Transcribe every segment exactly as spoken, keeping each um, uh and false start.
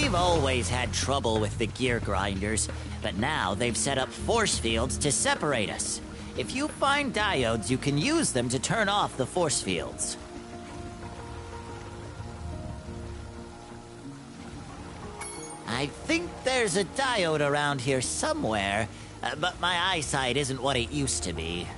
We've always had trouble with the gear grinders, but now they've set up force fields to separate us. If you find diodes, you can use them to turn off the force fields. I think there's a diode around here somewhere, uh, but my eyesight isn't what it used to be.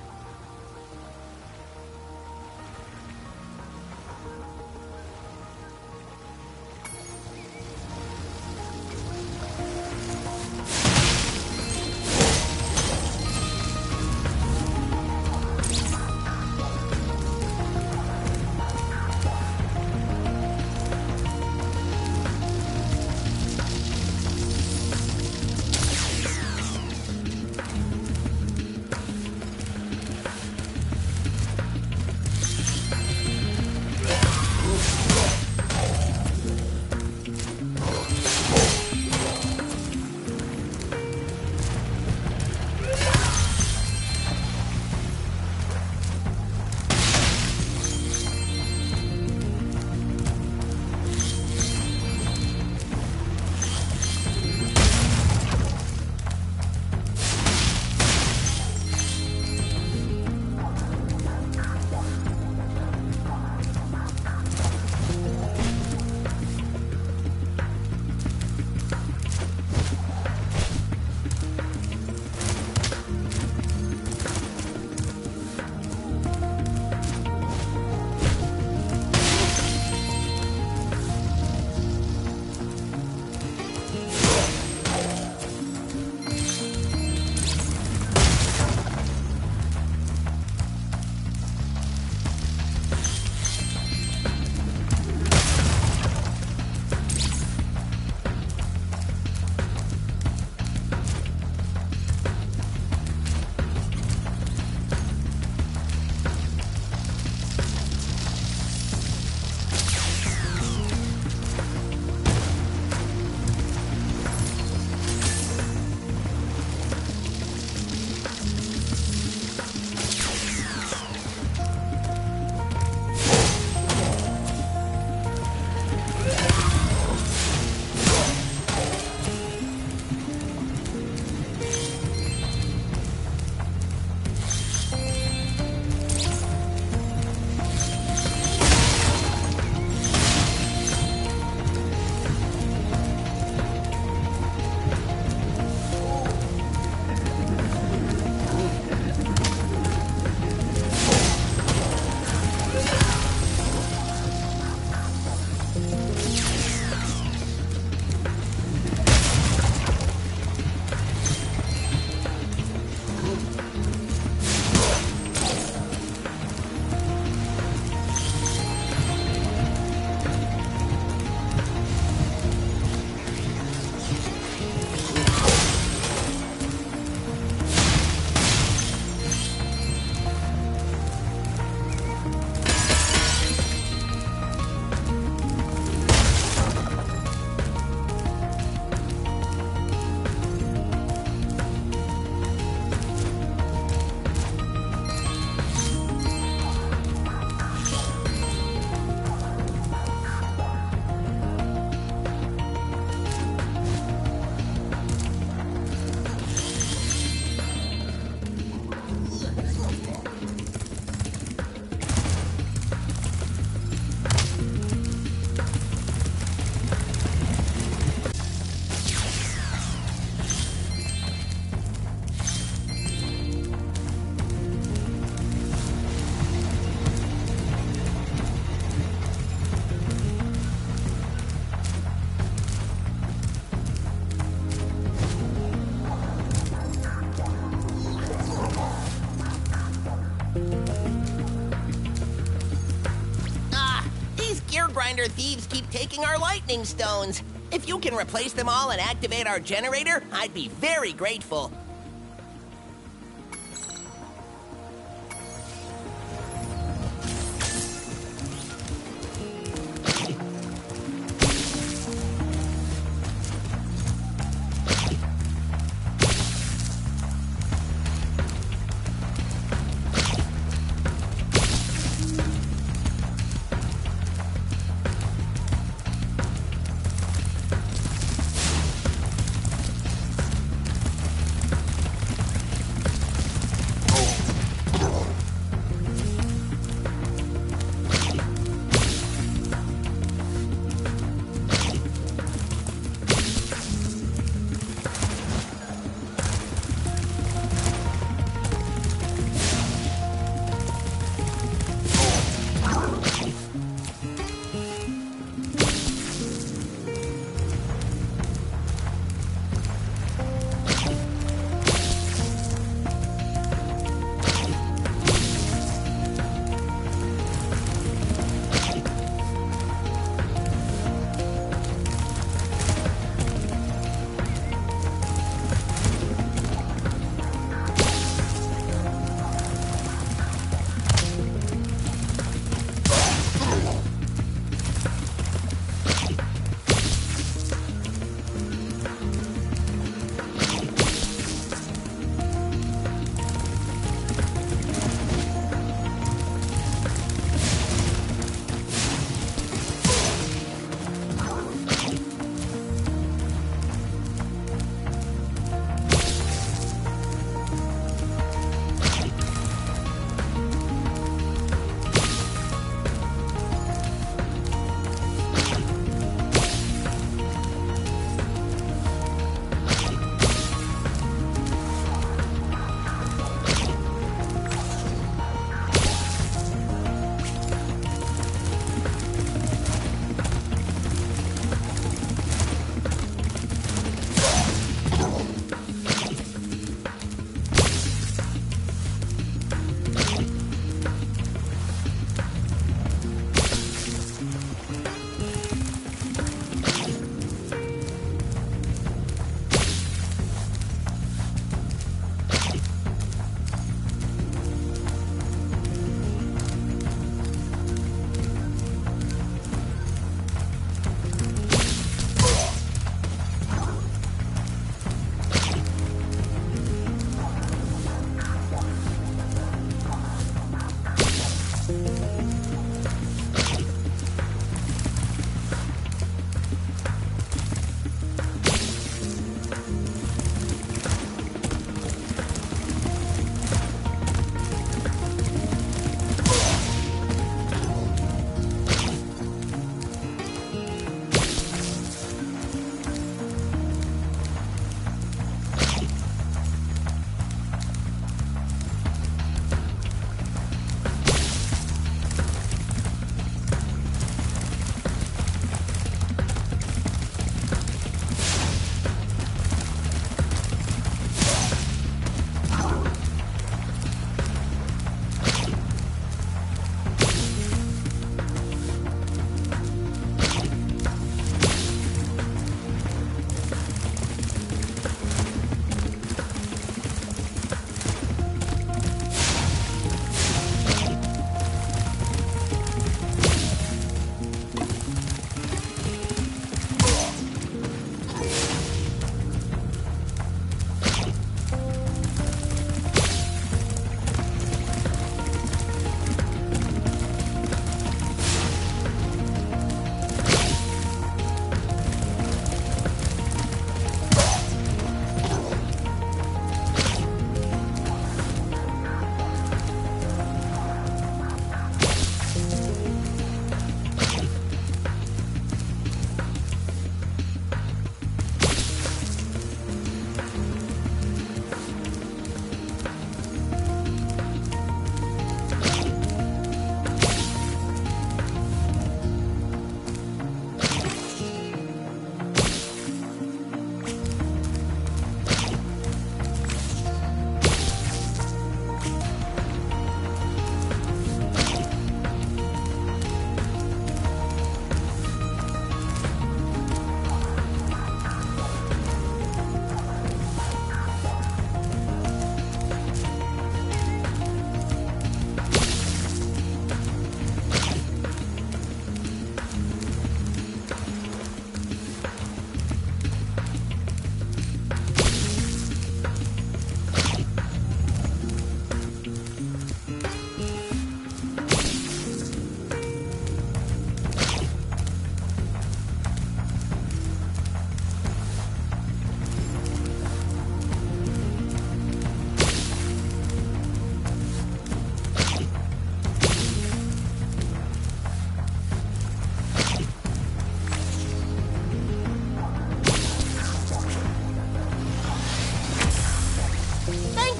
Grinder thieves keep taking our lightning stones. If you can replace them all and activate our generator, I'd be very grateful.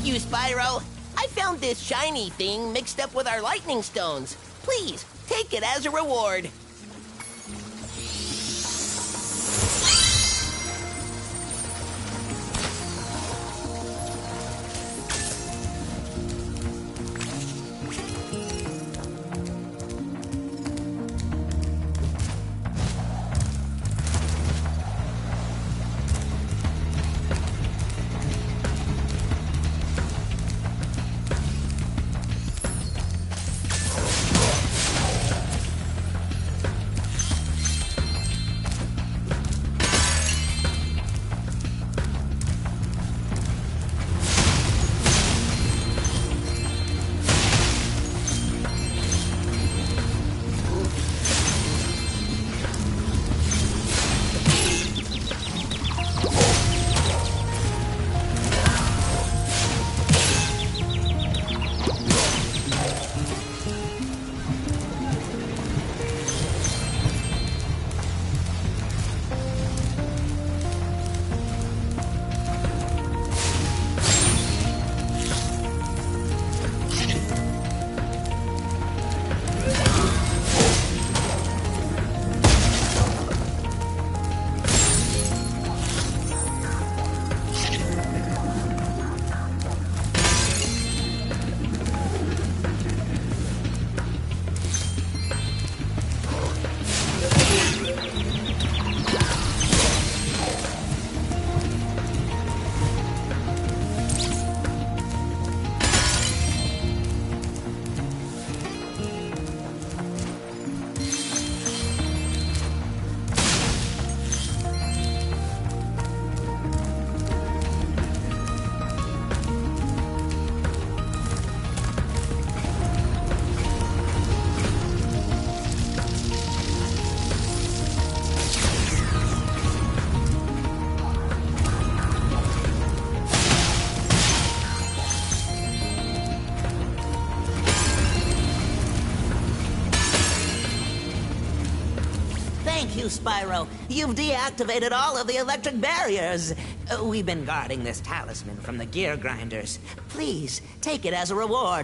you, Spyro. I found this shiny thing mixed up with our lightning stones. Please, take it as a reward. Thank you, Spyro. You've deactivated all of the electric barriers. Uh, we've been guarding this talisman from the gear grinders. Please, take it as a reward.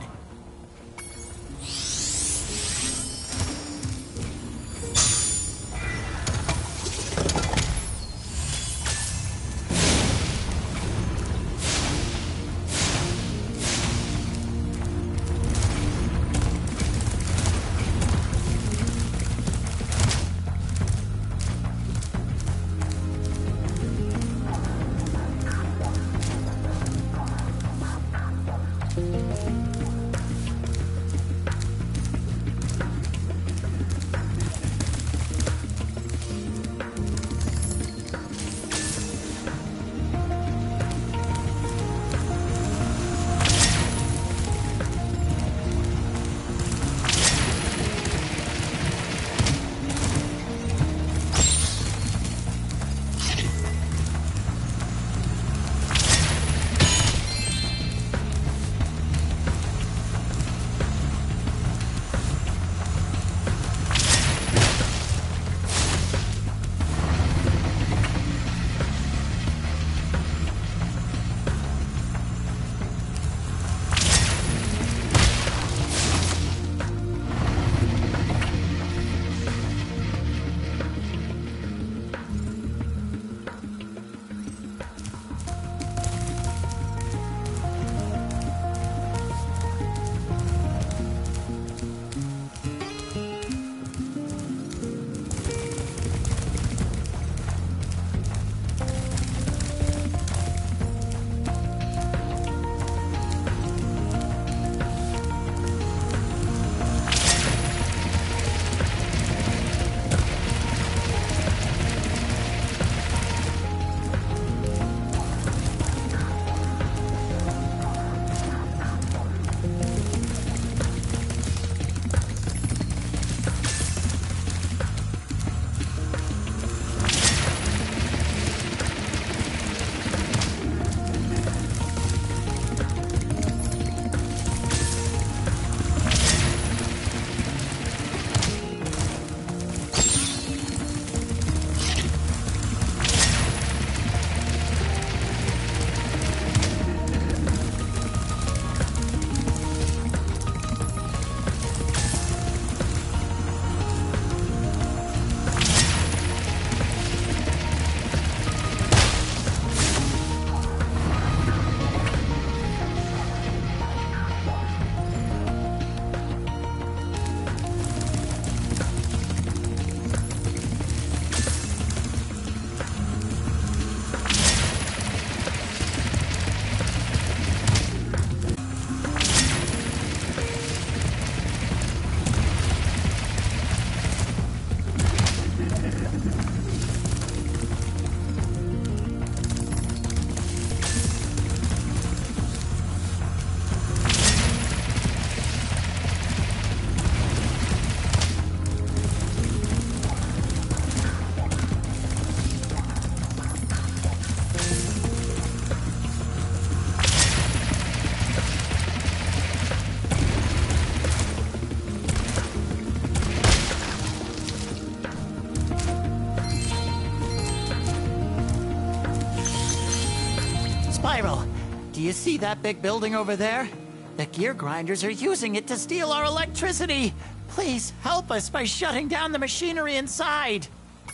Spyro, do you see that big building over there? The gear grinders are using it to steal our electricity. Please help us by shutting down the machinery inside.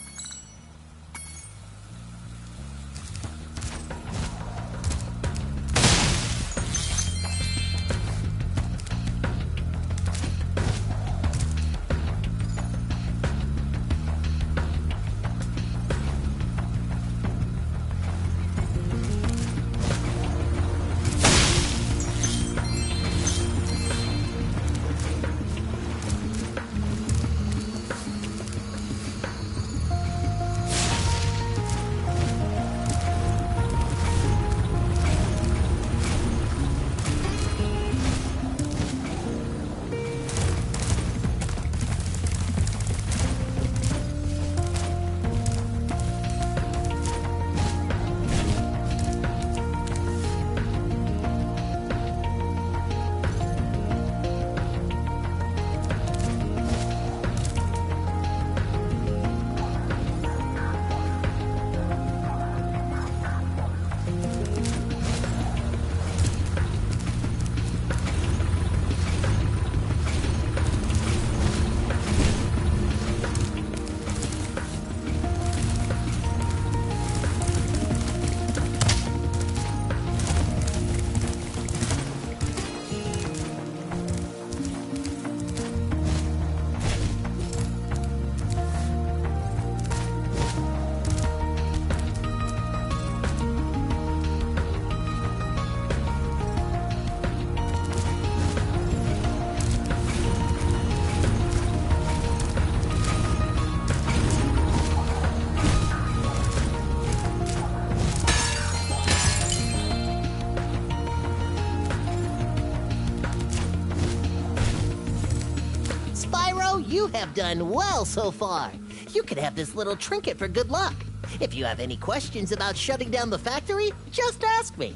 You have done well so far. You could have this little trinket for good luck. If you have any questions about shutting down the factory, just ask me.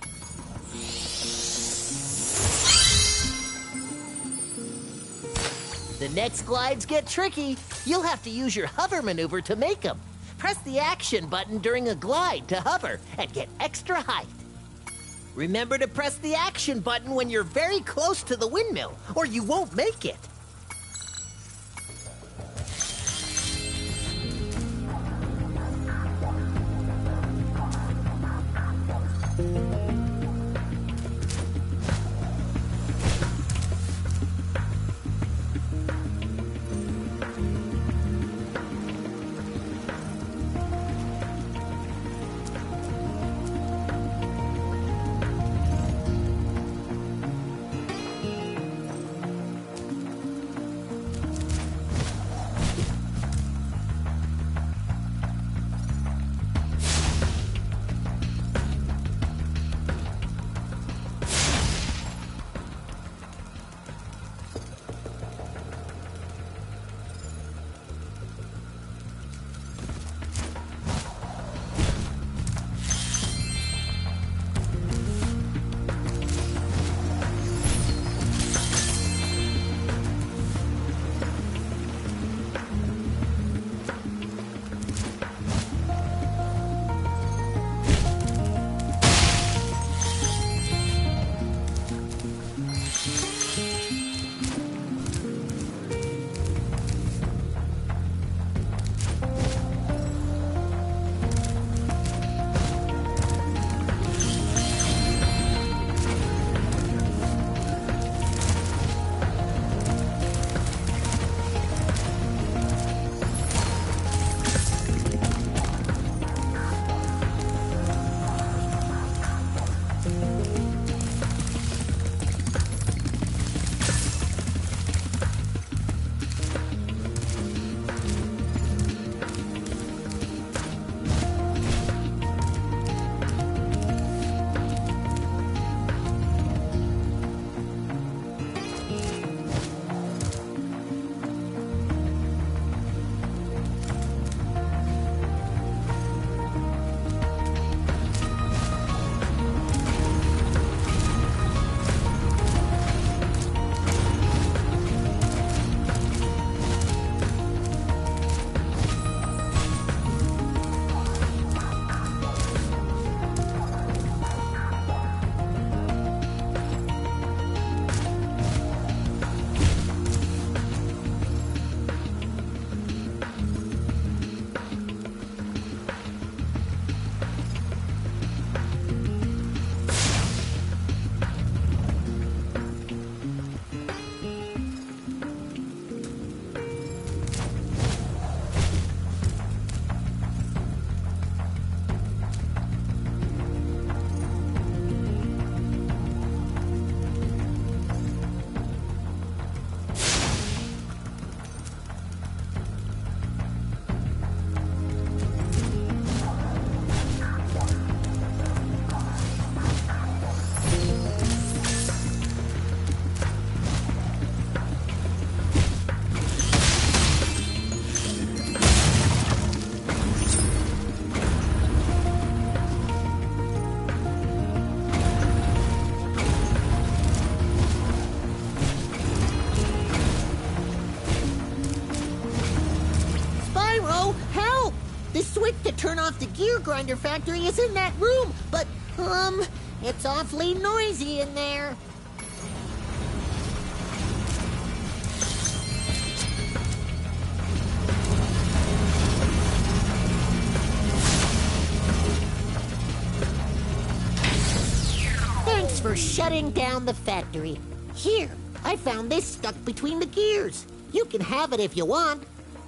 The next glides get tricky. You'll have to use your hover maneuver to make them. Press the action button during a glide to hover and get extra height. Remember to press the action button when you're very close to the windmill, or you won't make it. turn off the gear grinder factory is in that room, but, um, it's awfully noisy in there. Thanks for shutting down the factory. Here, I found this stuck between the gears. You can have it if you want.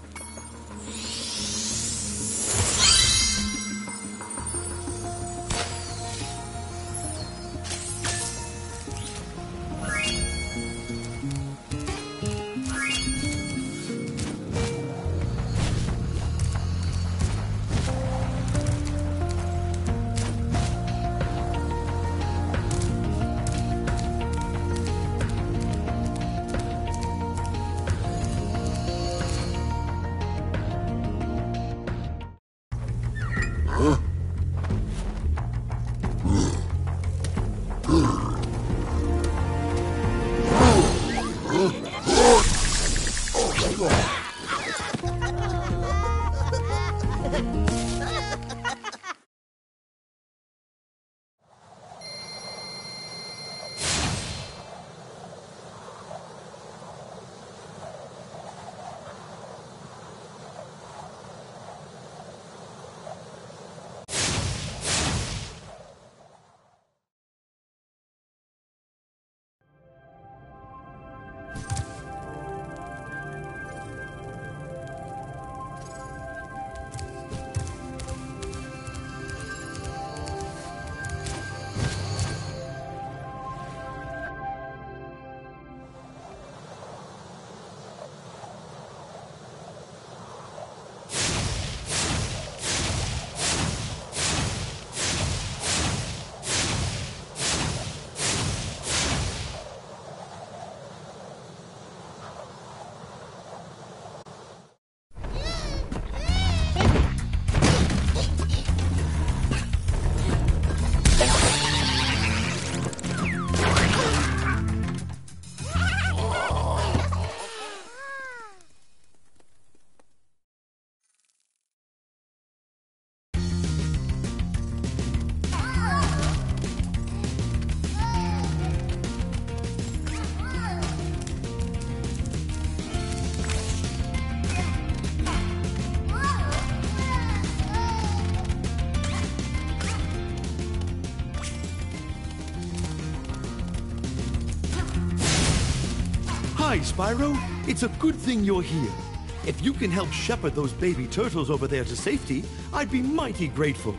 Hi, Spyro. It's a good thing you're here. If you can help shepherd those baby turtles over there to safety, I'd be mighty grateful.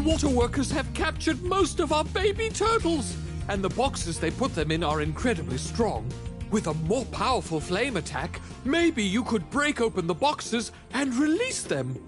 water workers have captured most of our baby turtles, and the boxes they put them in are incredibly strong. With a more powerful flame attack, maybe you could break open the boxes and release them.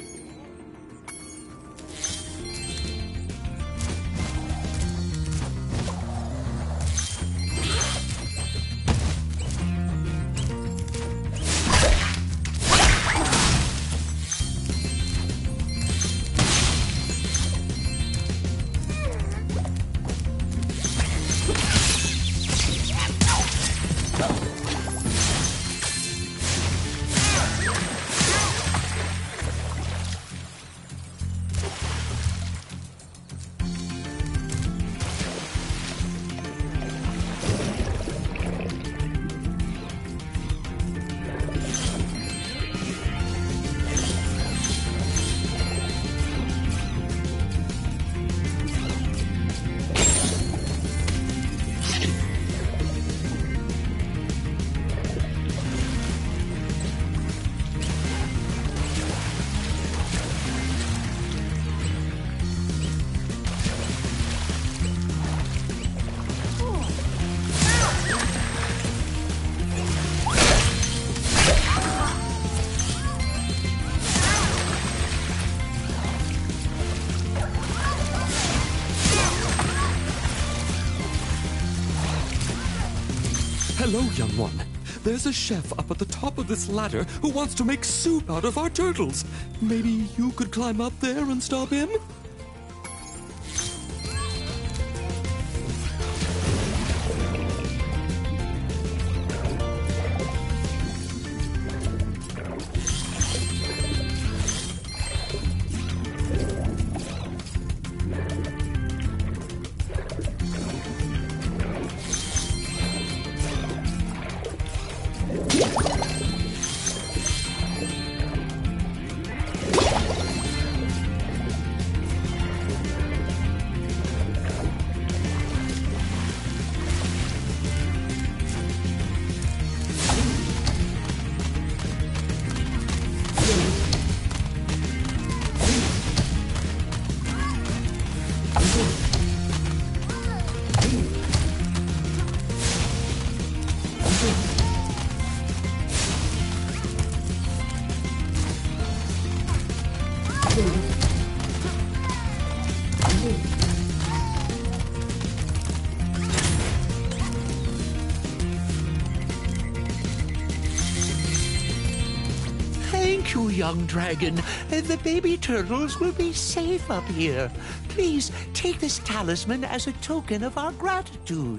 Hello, young one. There's a chef up at the top of this ladder who wants to make soup out of our turtles. Maybe you could climb up there and stop him? Thank you, young dragon. Uh, The baby turtles will be safe up here. Please take this talisman as a token of our gratitude.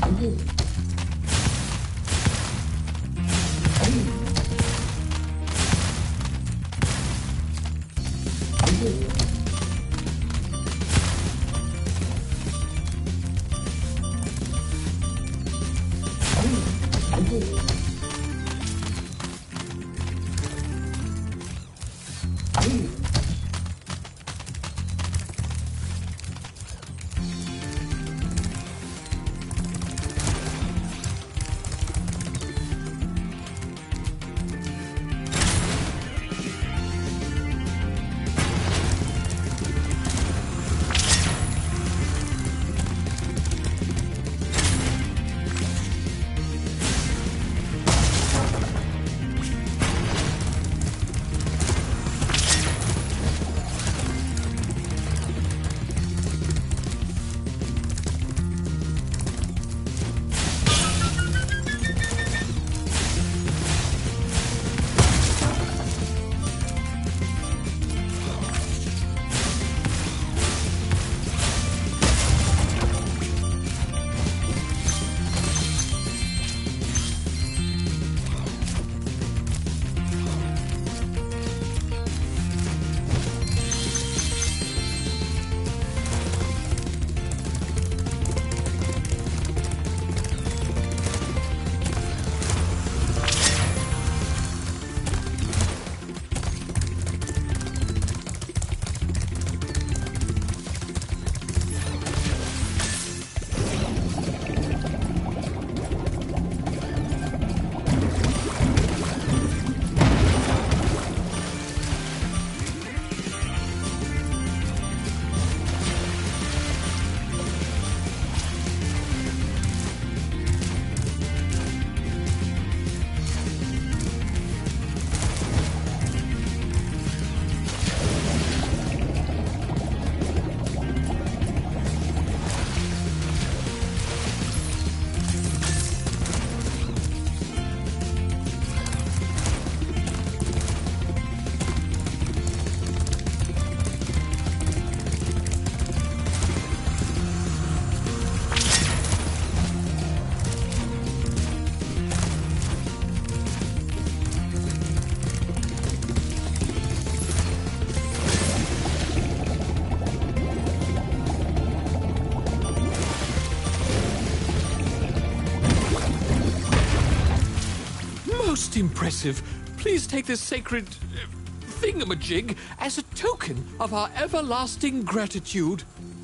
Most impressive. Please take this sacred uh, thingamajig as a token of our everlasting gratitude.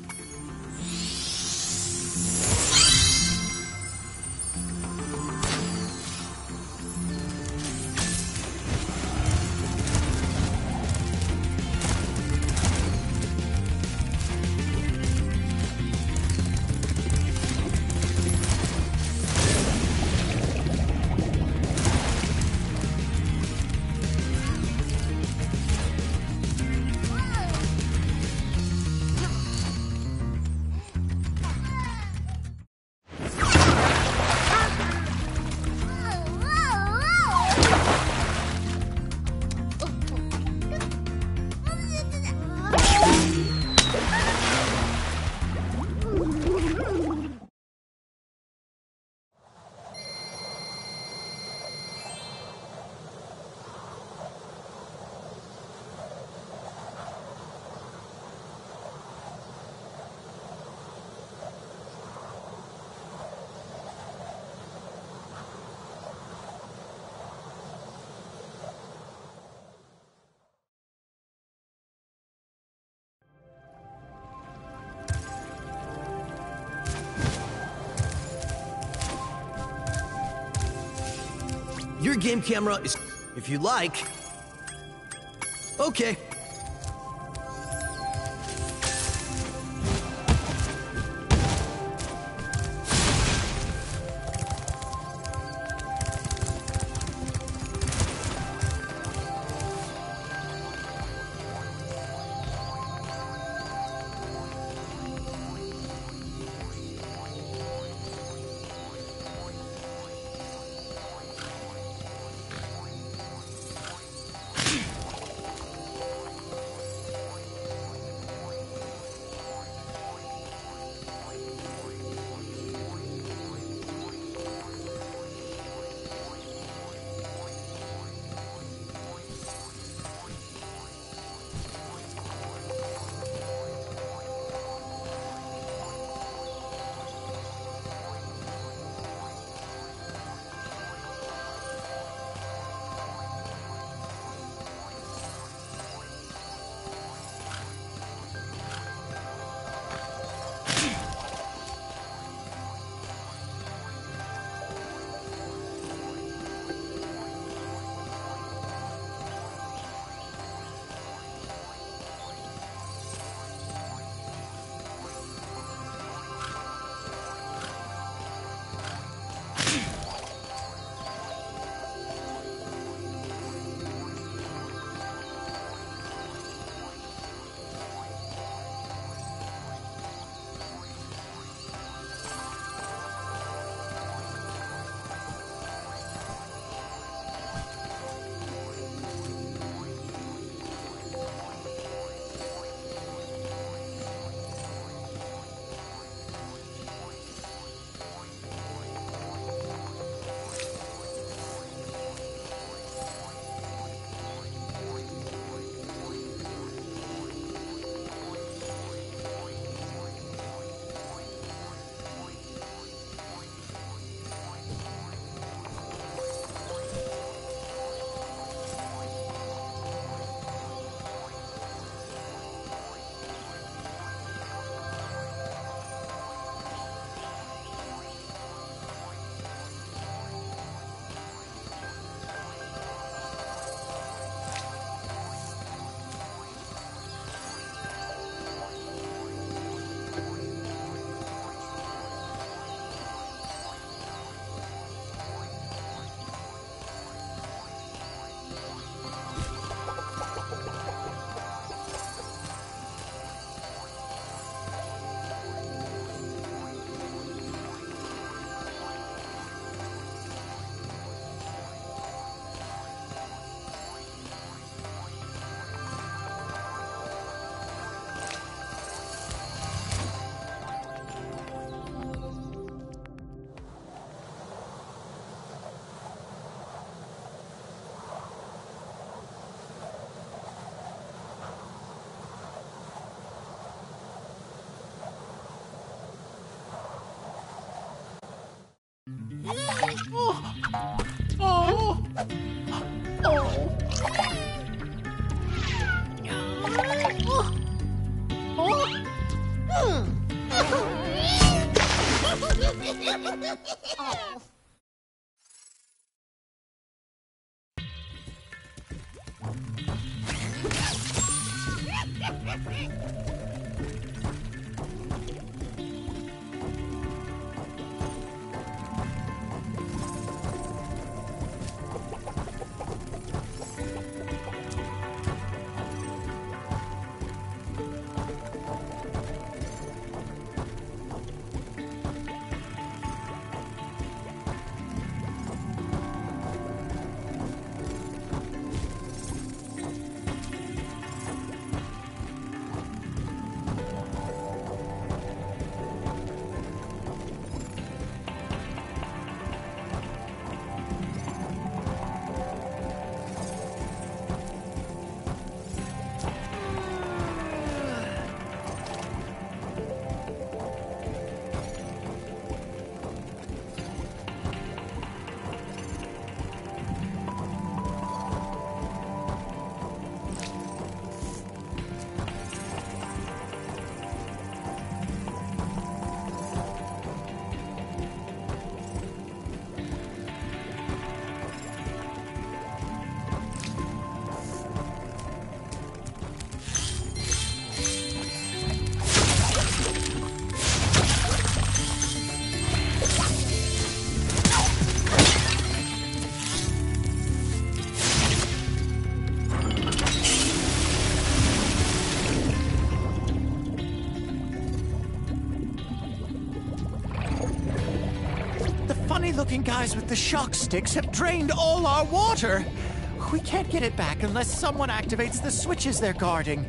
Your game camera is... if you like. Okay. Oh! Funny-looking guys with the shock sticks have drained all our water. We can't get it back unless someone activates the switches they're guarding.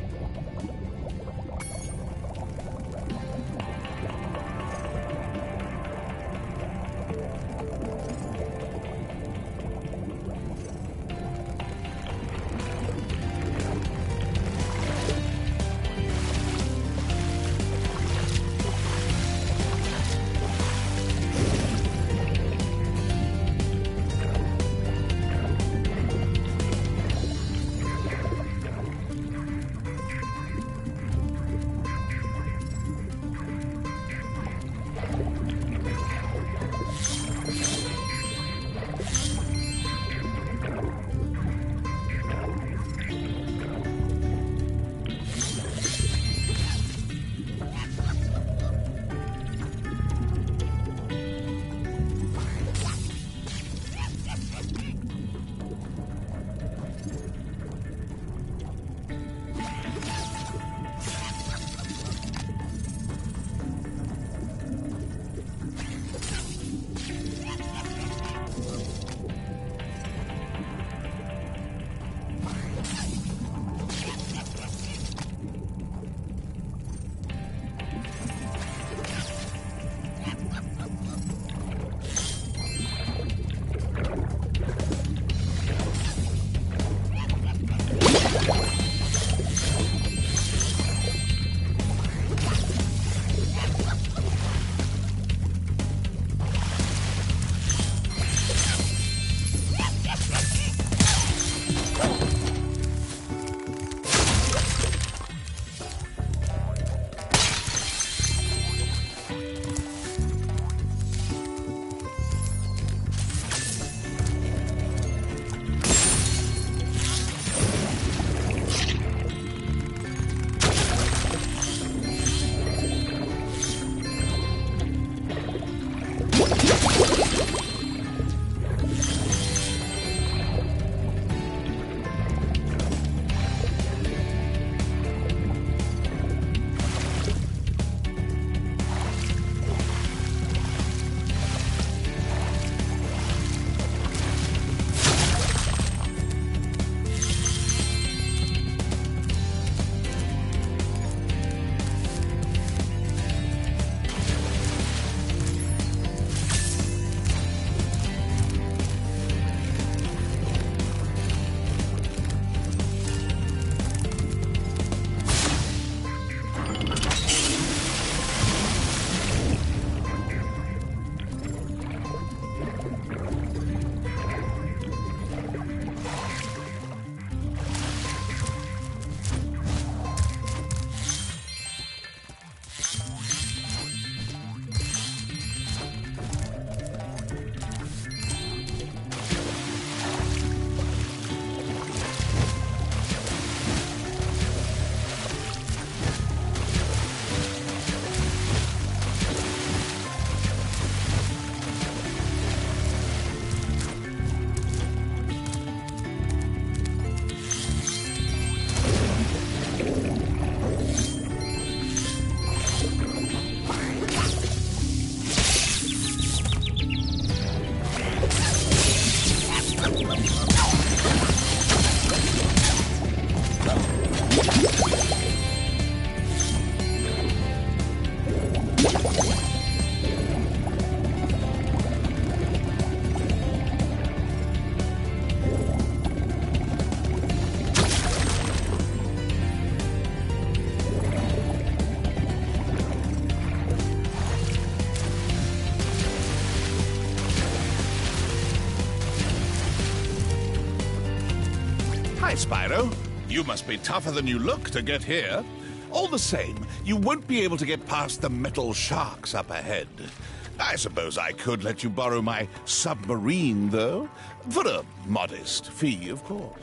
Spyro. You must be tougher than you look to get here. All the same, you won't be able to get past the metal sharks up ahead. I suppose I could let you borrow my submarine, though. For a modest fee, of course.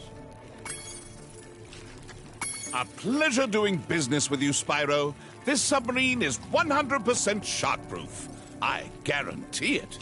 A pleasure doing business with you, Spyro. This submarine is one hundred percent shark-proof. I guarantee it.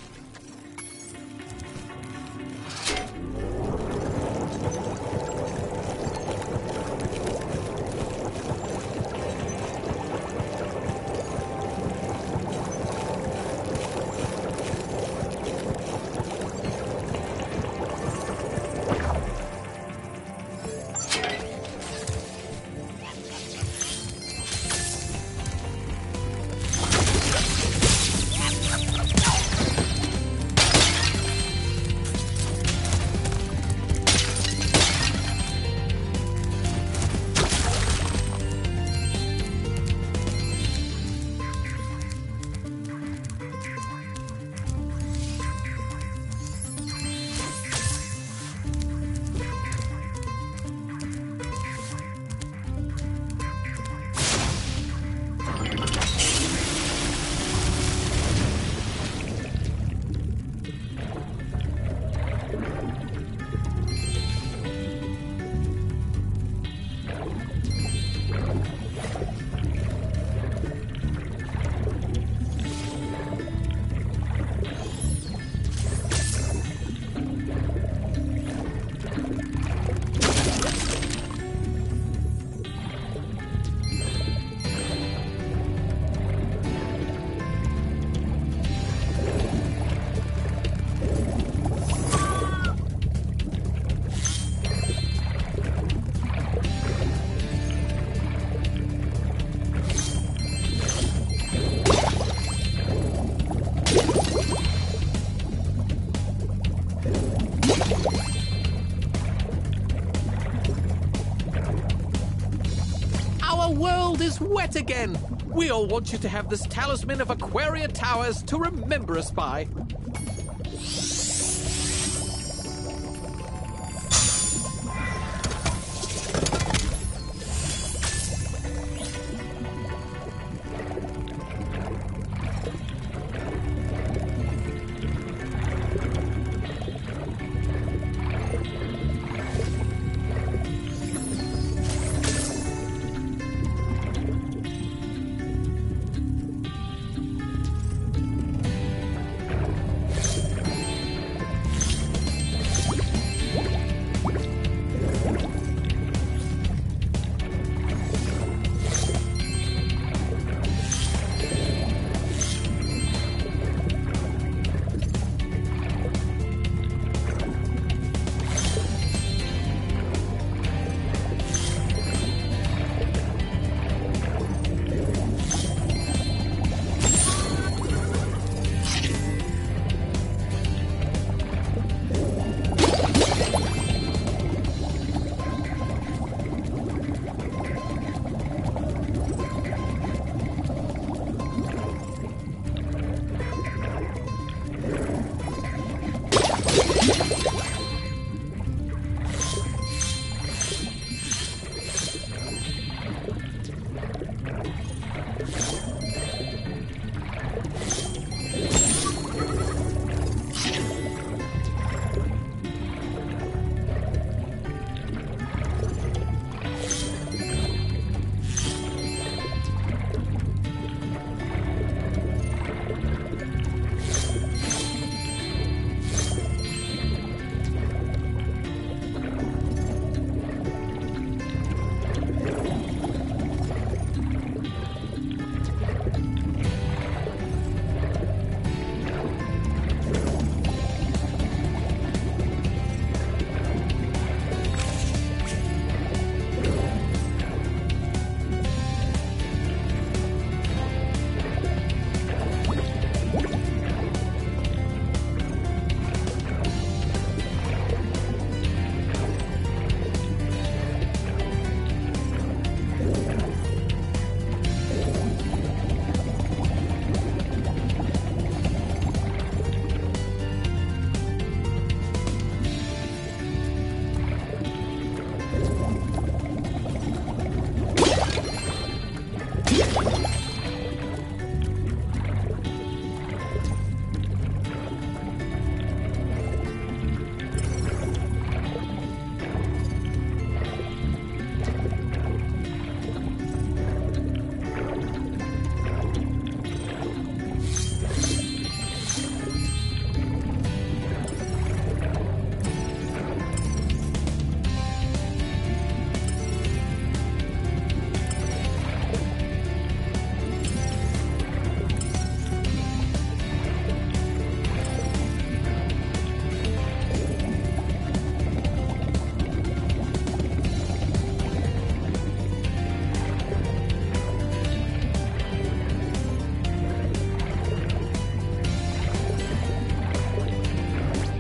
Is wet again. We all want you to have this talisman of Aquaria Towers to remember us by.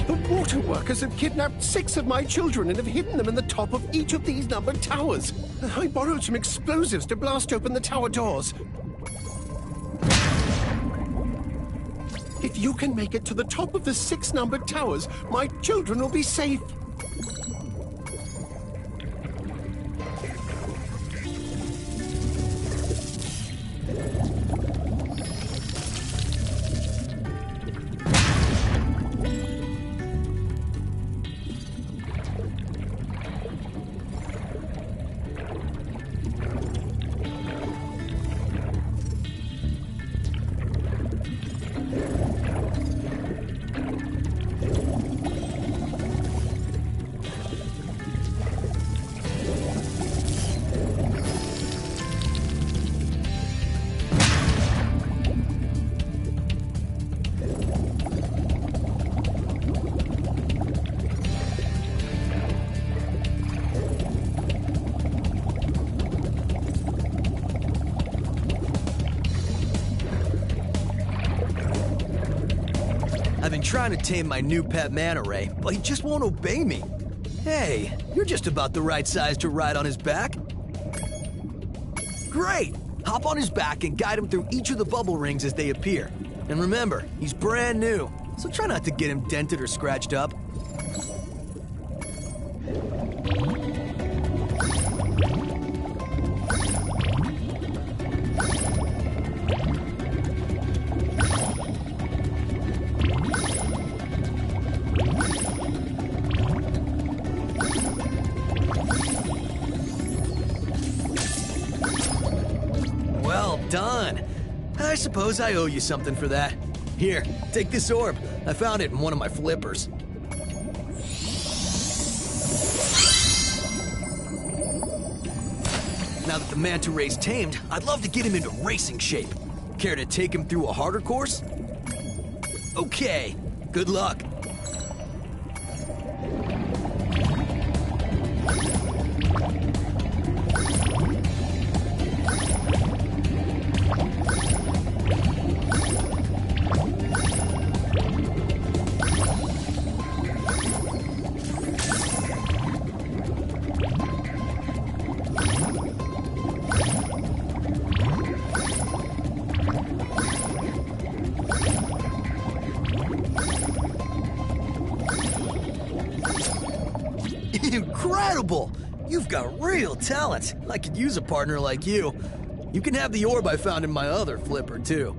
The water workers have kidnapped six of my children and have hidden them in the top of each of these numbered towers. I borrowed some explosives to blast open the tower doors. If you can make it to the top of the six numbered towers, my children will be safe. I've been trying to tame my new pet manta ray, but he just won't obey me. Hey, you're just about the right size to ride on his back. Great! Hop on his back and guide him through each of the bubble rings as they appear. And remember, he's brand new, so try not to get him dented or scratched up. Well done. I suppose I owe you something for that. Here, take this orb. I found it in one of my flippers. Now that the manta ray's tamed, I'd love to get him into racing shape. Care to take him through a harder course? Okay, good luck. Incredible! You've got real talent. I could use a partner like you. You can have the orb I found in my other flipper, too.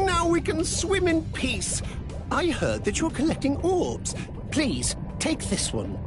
Now we can swim in peace. I heard that you're collecting orbs. Please, take this one.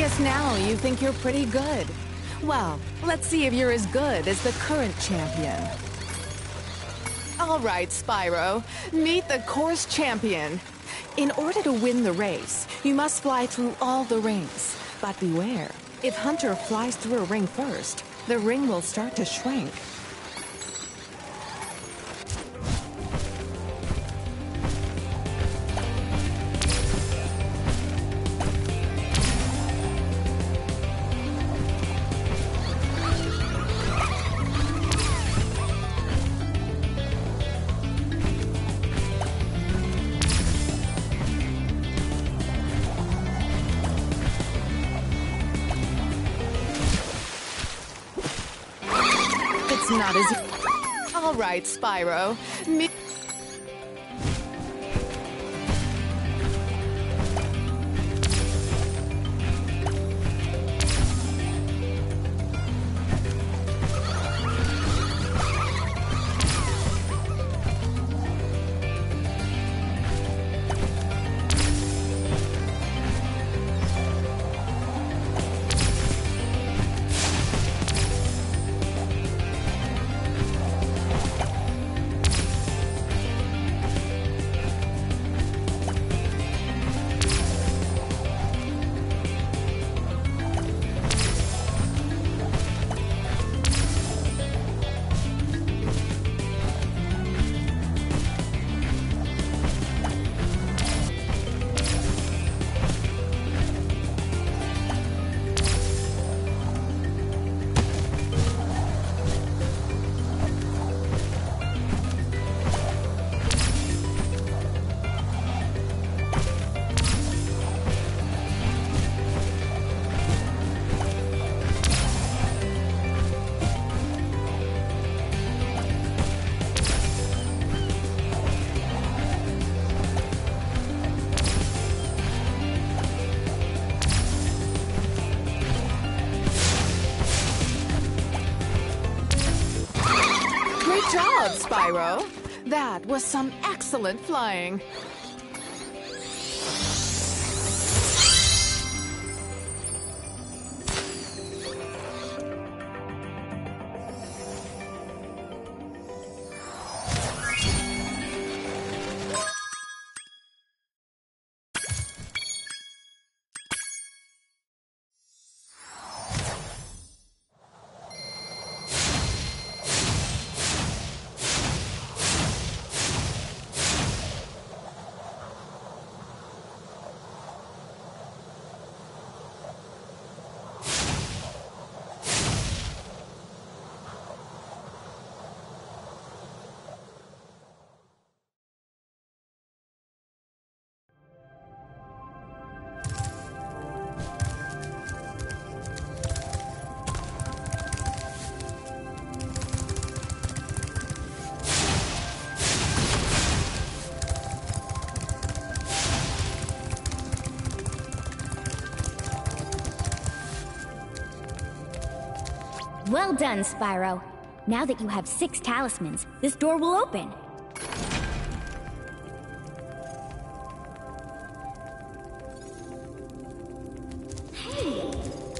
guess now you think you're pretty good. Well, let's see if you're as good as the current champion. All right, Spyro. Meet the course champion. In order to win the race, you must fly through all the rings. But beware, if Hunter flies through a ring first, the ring will start to shrink. Not as... All right, Spyro. Me Great job, Spyro. That was some excellent flying. Well done, Spyro. Now that you have six talismans, this door will open. Hey!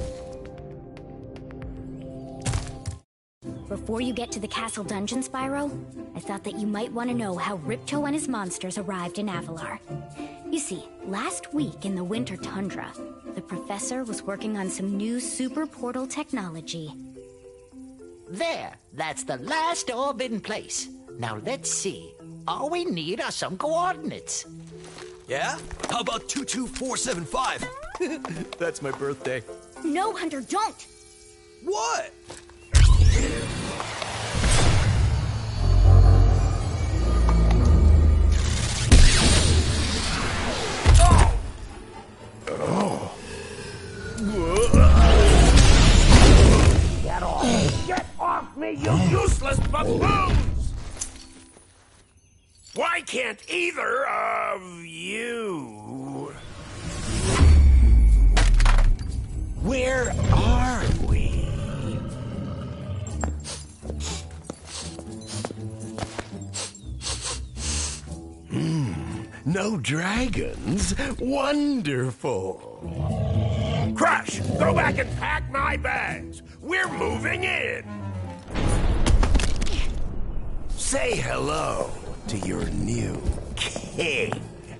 Before you get to the castle dungeon, Spyro, I thought that you might want to know how Ripto and his monsters arrived in Avalar. You see, last week in the Winter Tundra, the professor was working on some new super portal technology. There, that's the last orb in place. Now let's see. All we need are some coordinates. Yeah? How about two two four seven five? That's my birthday. No, Hunter, don't! What? Oh. Get off! Get off me, you useless buffoons! Why can't either of you... Where are we? Hmm, no dragons? Wonderful! Crush, go back and pack my bags. We're moving in. Say hello to your new king.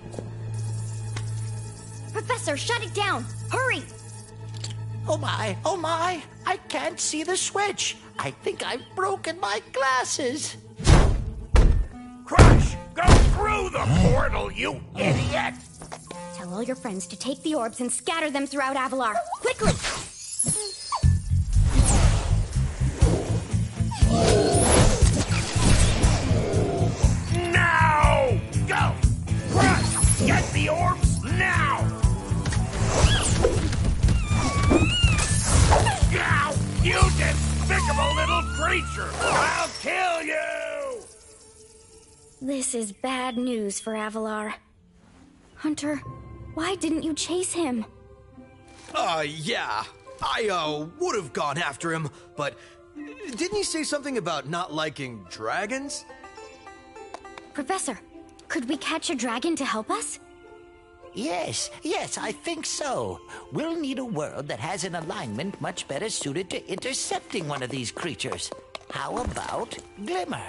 Professor, shut it down! Hurry! Oh my, oh my, I can't see the switch. I think I've broken my glasses. Crush, go through the portal, you idiot! Tell all your friends to take the orbs and scatter them throughout Avalar. Quickly! Now! Go! Crush, get the orbs now! Now, you despicable little creature! I'll kill you! This is bad news for Avalar. Hunter, why didn't you chase him? Uh, yeah. I, uh, would have gone after him, but didn't he say something about not liking dragons? Professor, could we catch a dragon to help us? Yes, yes, I think so. We'll need a world that has an alignment much better suited to intercepting one of these creatures. How about Glimmer?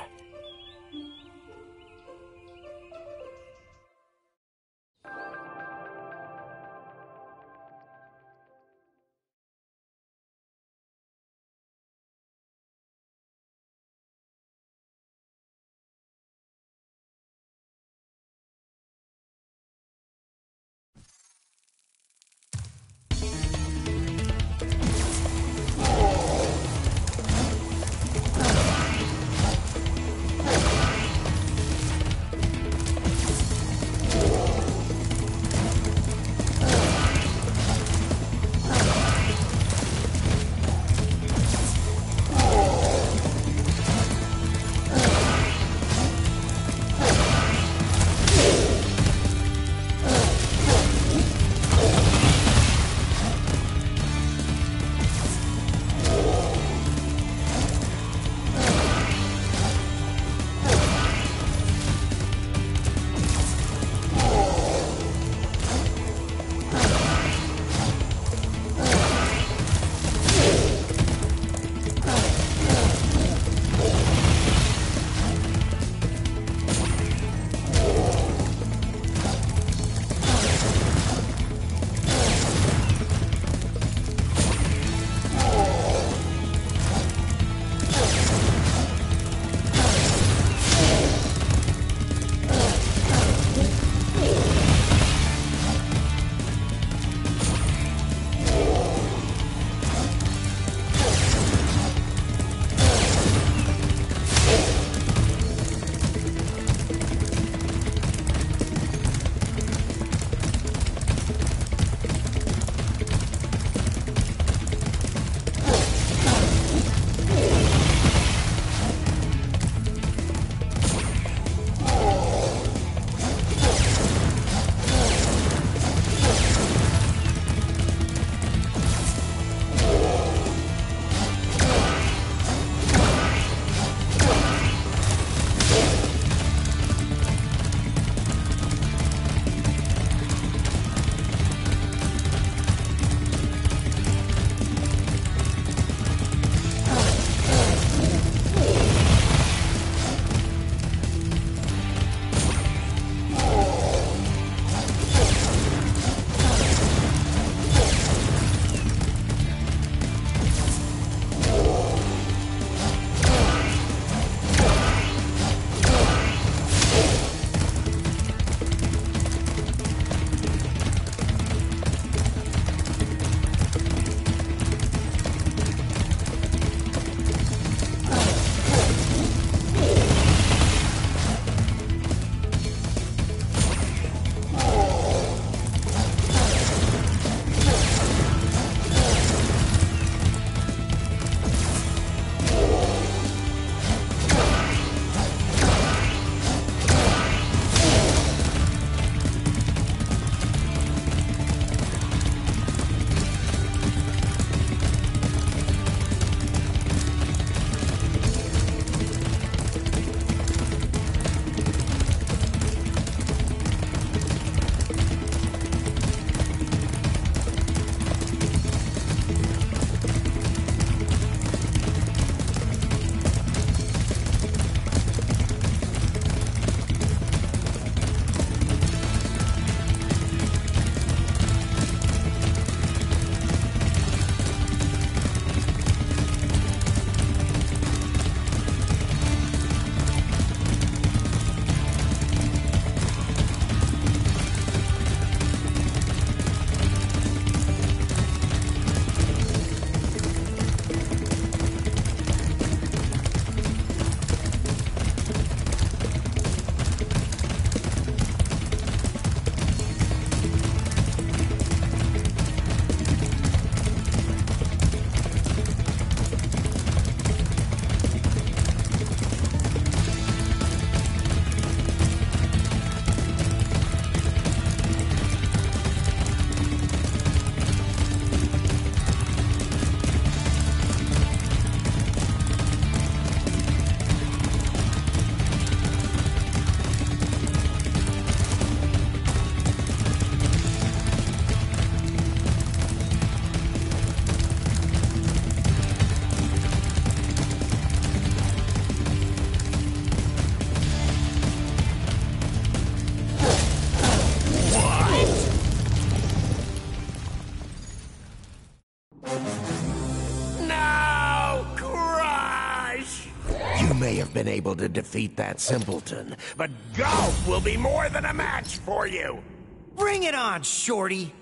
been able to defeat that simpleton, but Golf will be more than a match for you! Bring it on, Shorty!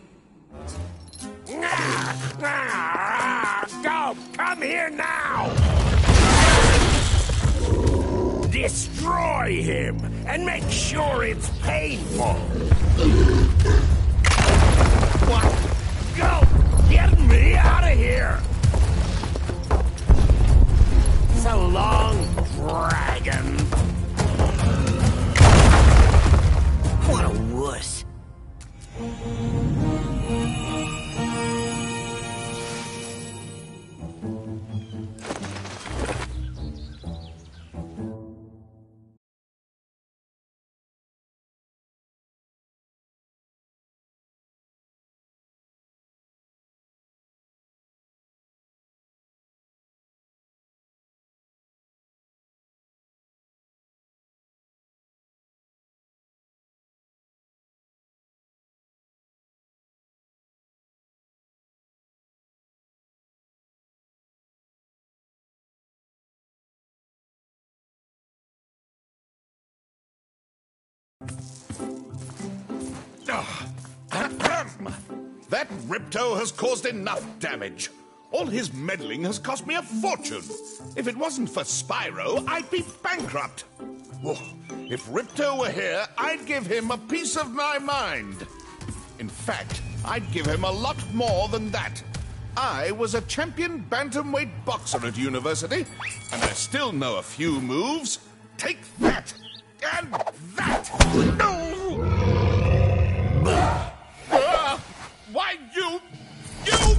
Golf, come here now! Destroy him, and make sure it's painful! What? Golf, get me out of here! So long, dragon! What a wuss. That Ripto has caused enough damage. All his meddling has cost me a fortune. If it wasn't for Spyro, I'd be bankrupt. Oh, if Ripto were here, I'd give him a piece of my mind. In fact, I'd give him a lot more than that. I was a champion bantamweight boxer at university, and I still know a few moves. Take that! And that! No! Uh, why, you... You...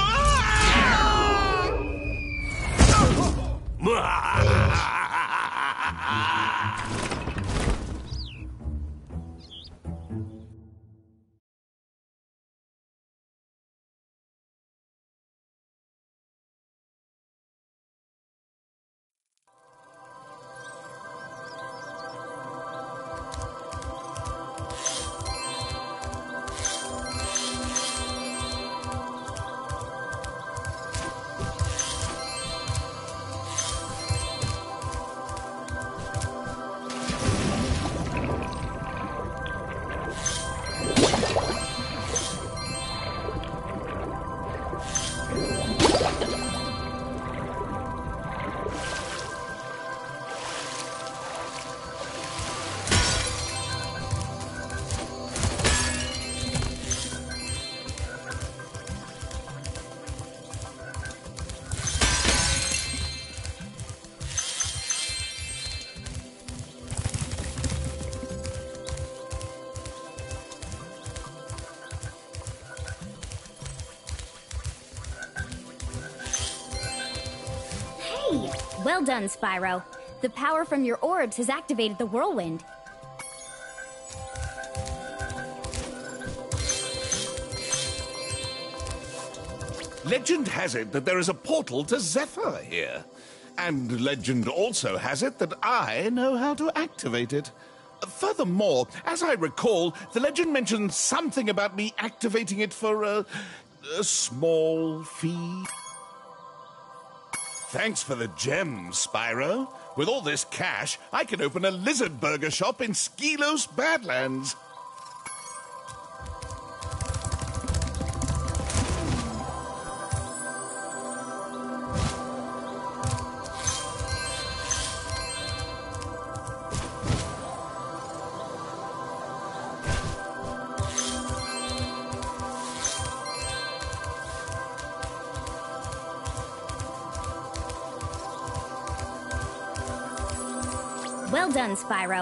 Well done, Spyro. The power from your orbs has activated the whirlwind. Legend has it that there is a portal to Zephyr here. And legend also has it that I know how to activate it. Furthermore, as I recall, the legend mentioned something about me activating it for a, a small fee. Thanks for the gems, Spyro. With all this cash, I can open a lizard burger shop in Skelos Badlands. Well done, Spyro.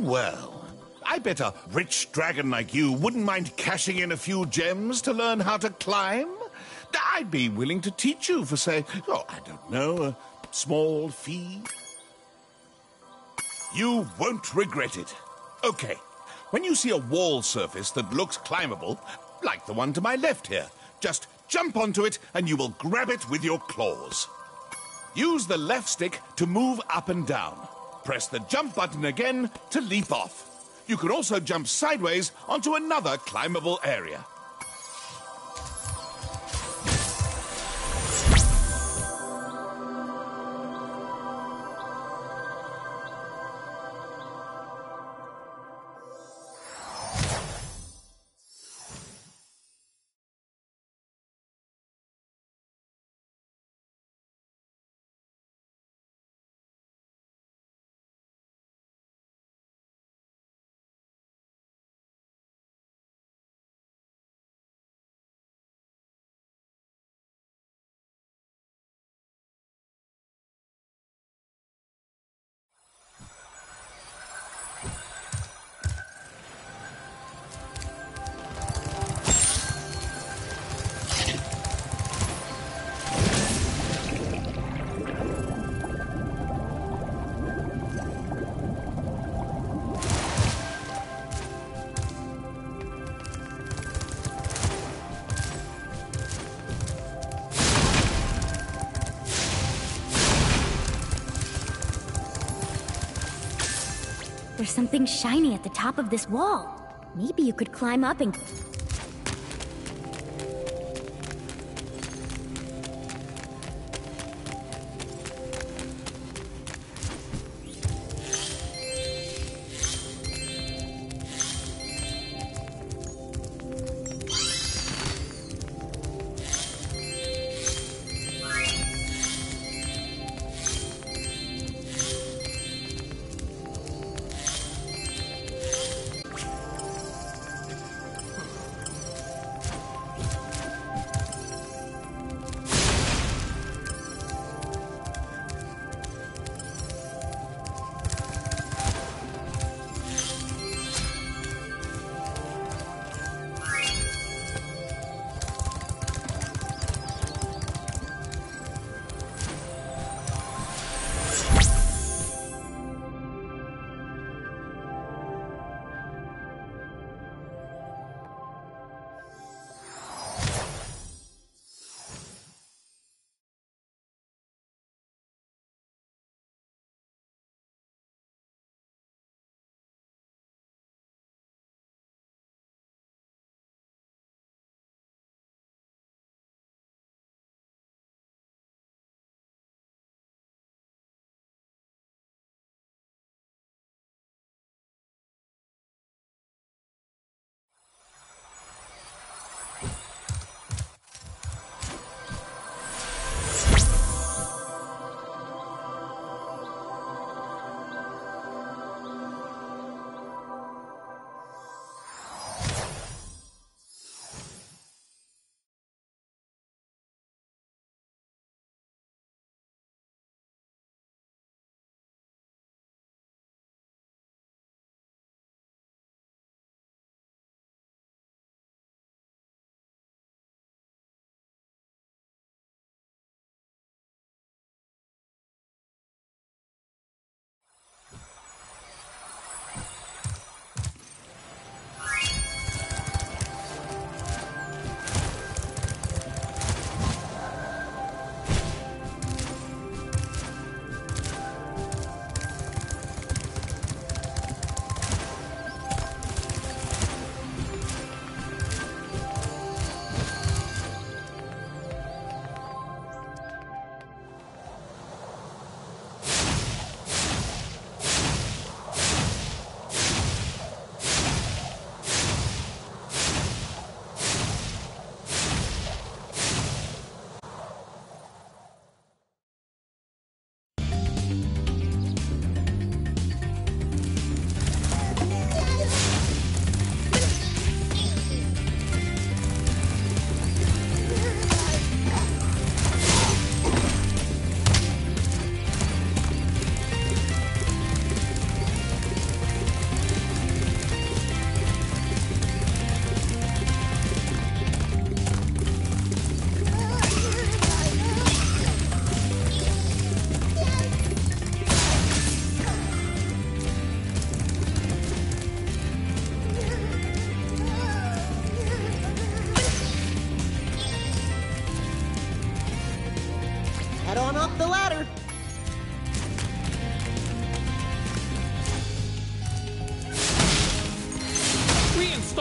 well. I bet a rich dragon like you wouldn't mind cashing in a few gems to learn how to climb. I'd be willing to teach you for, say, oh, I don't know, a small fee. You won't regret it. Okay, when you see a wall surface that looks climbable, like the one to my left here, just jump onto it and you will grab it with your claws. Use the left stick to move up and down. Press the jump button again to leap off. You can also jump sideways onto another climbable area. There's something shiny at the top of this wall. Maybe you could climb up and...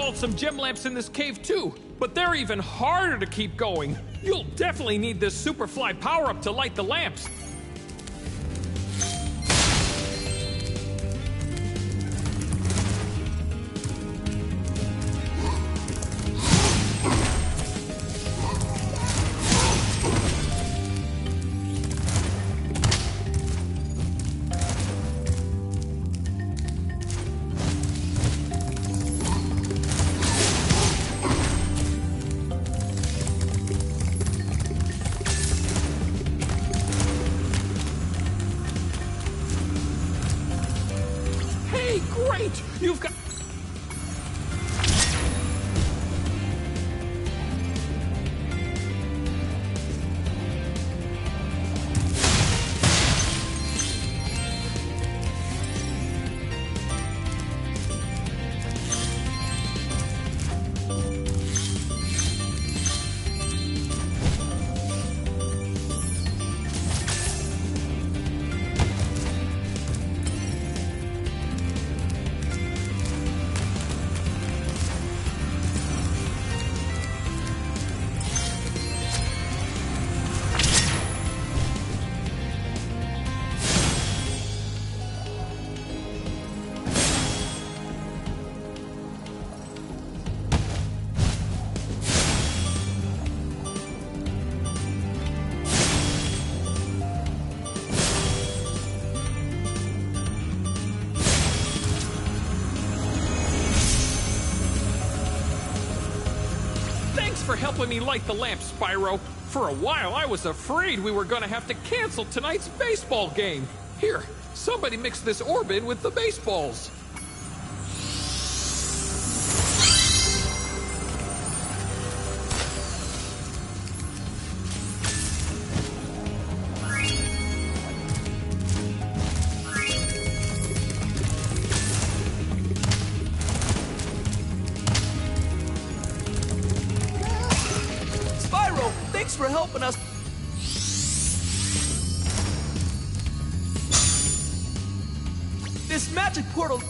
installed some gem lamps in this cave too, but they're even harder to keep going. You'll definitely need this Superfly power-up to light the lamps. Great! You've got... for helping me light the lamp, Spyro. For a while, I was afraid we were gonna have to cancel tonight's baseball game. Here, somebody mix this orb in with the baseballs. Thanks for helping us. This magic portal...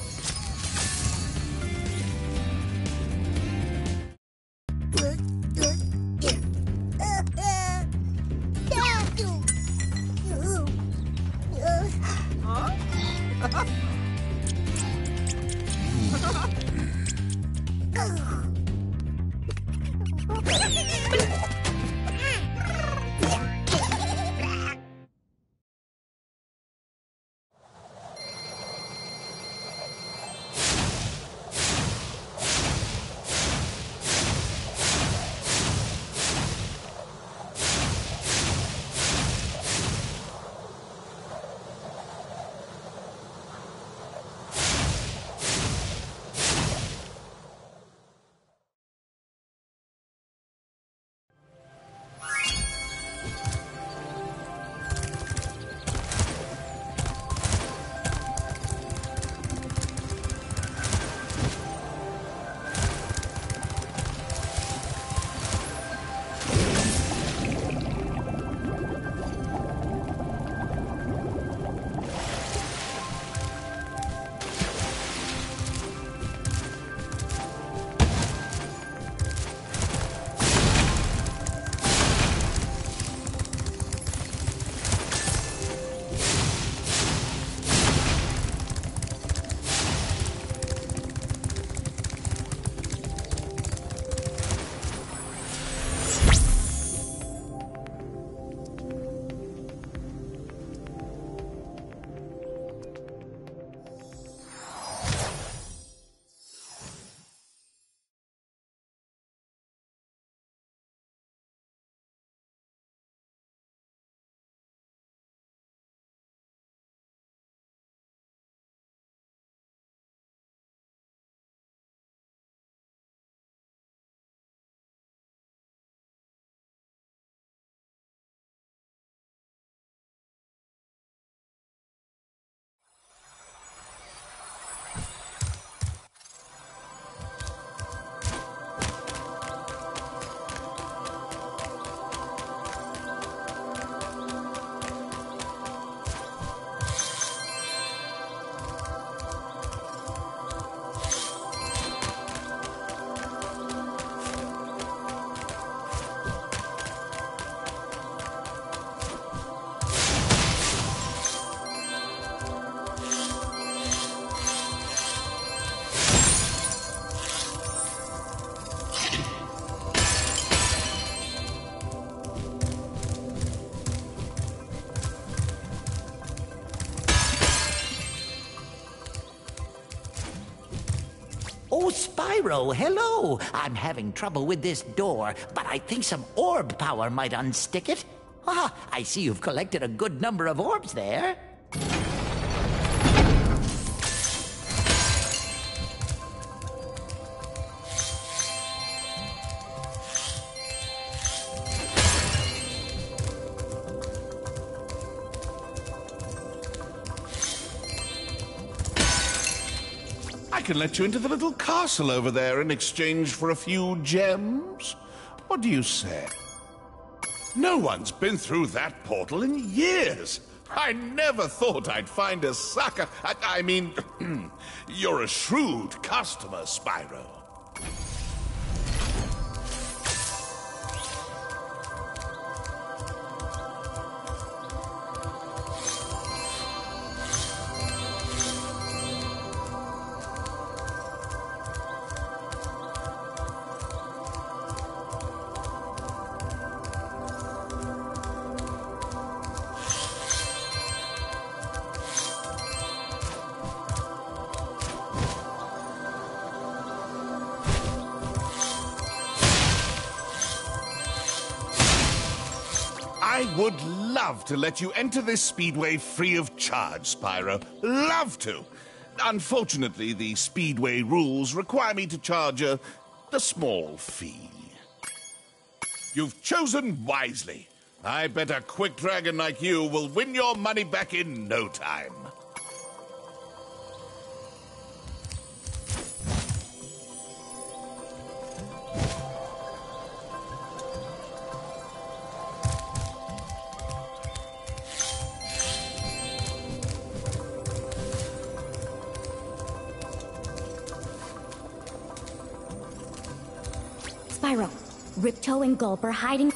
Spyro, hello. I'm having trouble with this door, but I think some orb power might unstick it. Ah, I see you've collected a good number of orbs there. I can let you into the little castle over there in exchange for a few gems. What do you say? No one's been through that portal in years. I never thought I'd find a sucker. I, I mean, you're a shrewd customer, Spyro. I would love to let you enter this speedway free of charge, Spyro. Love to. Unfortunately, the speedway rules require me to charge a, a small fee. You've chosen wisely. I bet a quick dragon like you will win your money back in no time. Spyro, Ripto and Gulp are hiding.